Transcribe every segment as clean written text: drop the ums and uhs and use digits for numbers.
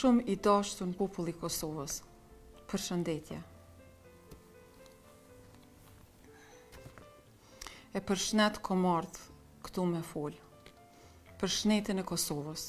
Shumë i dashur në populli Kosovës. Përshëndetje. E përshëndet komardh këtu me fol. Për shtetin e Kosovës.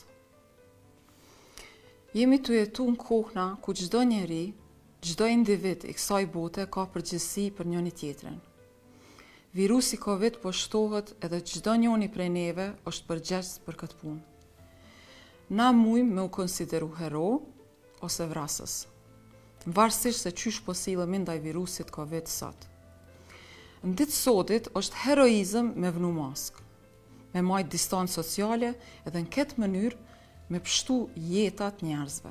Jemi të jetu në kohëna ku çdo njeri, çdo individ i kësaj bote ka përgjegjësi për njëri tjetrin. Virusi Covid po shtohet edhe çdo njeri prej neve është përgjegjës për këtë punë. Na mujmë me u konsideru hero ose vrasës, varësisht se qysh po sillemi ndaj virusit Covid sot. Në ditë sotit është heroizëm me vënu maskë, me majt distancë sociale edhe në këtë mënyrë me pështu jetat njerëzve.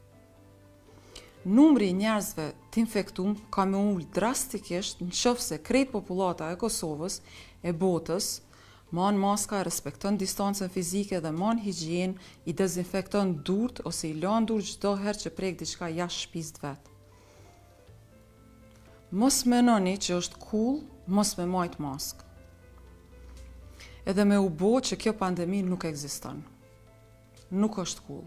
Numri i njerëzve të infektuar ka me ullë drastikisht nëse krejt popullata e Kosovës e botës man maska, respekton distancën fizike dhe man higien, i dezinfekton durt ose i lan dur çdo herë që prek diçka jashtë shtëpisë vet. Mos menoni që është cool mos me majt maskë. Edhe me u bo që kjo pandemi nuk ekziston. Nuk është cool.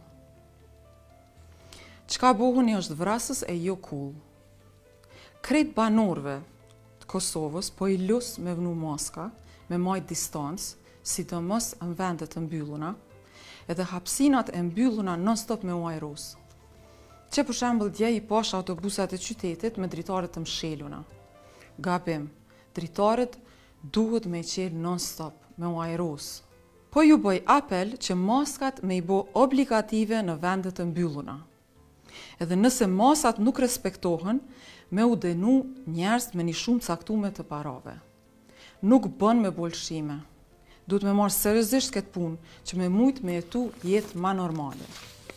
Çka bohuni është vrasës e jo cool. Krejt banorëve të Kosovës po i lus me vënu maska, me majt distancë, sidomos në vendet të mbylluna, edhe hapësinat e mbylluna non-stop me u ajros. Që për shembull dje i pash autobusat e qytetit me dritarët të msheluna. Gabim, dritarët duhet me i qelë non-stop, me u ajros. Po ju bëj apel që maskat me i bo obligative në vendet të mbylluna. Edhe nëse masat nuk respektohen, me u denu njerëz me një shumë caktuar të parave. Nuk bën me bolshime. Duhet me marrë seriozisht këtë punë, që me mujt me jetu jetë ma normale.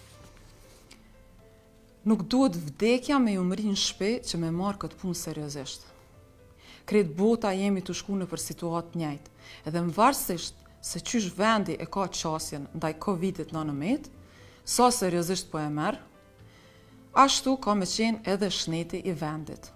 Nuk duhet vdekja me ju mri në shpe që me marrë këtë punë seriozisht. Krejt bota jemi të shku në për situatë njëjtë, edhe më varësisht se qysh vendi e ka qasjen ndaj Covid-19, sa seriozisht po e merë, ashtu ka me qenë edhe shneti i vendit.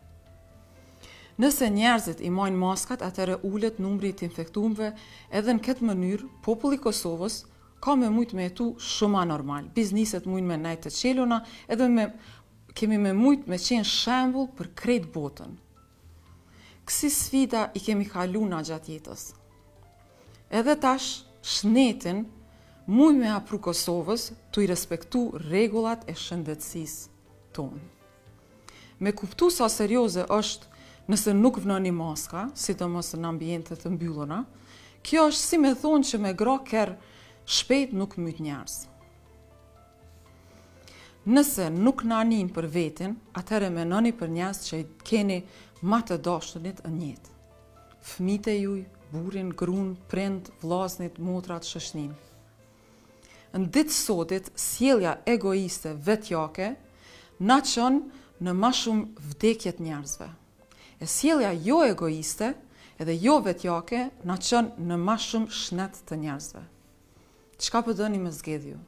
Nëse njerëzit i majnë maskat, atëre ullet numri të infektuarve, edhe në këtë mënyrë, populli Kosovës ka me mujt me jetu shumë anormal. Bizniset mujnë me nejtë të qeluna, edhe kemi me mujt me qenë shembull për krejt botën. Kësi sfida i kemi kalu na gjatë jetës. Edhe tash, shtetin mujnë me hapru Kosovës të i respektu rregullat e shëndetësisë tonë. Me kuptu sa serioze është nëse nuk vënoni maska, sidomos në ambientet të mbylluna, kjo është si me thonë që me gra kerr shpejt nuk myt njerëz. Nëse nuk nanin për vetin, atëherë menoni për njerëz që i keni ma të dashunit në jetë. Fëmijët e juaj, burrin, gruan, prind, vllaznit, motrat, shoqnin. Në ditë sotit, sjellja egoiste vetjake na çon në ma shumë vdekjet njerëzve. E sjellja jo egoiste edhe jo vetjake na çon në ma shumë shnet të njerëzve. Çka po doni me zgjedhju?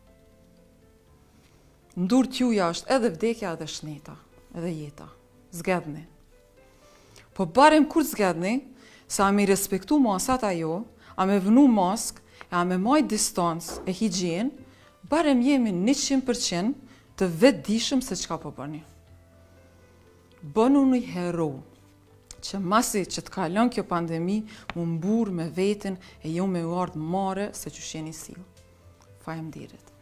Ndur t'juja është edhe vdekja edhe shneta, edhe jeta. Zgjedhni. Po barem kur zgjedhni, se a me respektu masat ajo, a me vënu mask, a me majt distancë e higien, barem jemi 100% të vetëdijshëm se çka po bëni. Bënu një hero, që masi që të kalon kjo pandemi, mu mburë me vetin e jo me u ardhë mare se që sheni sill. Faleminderit.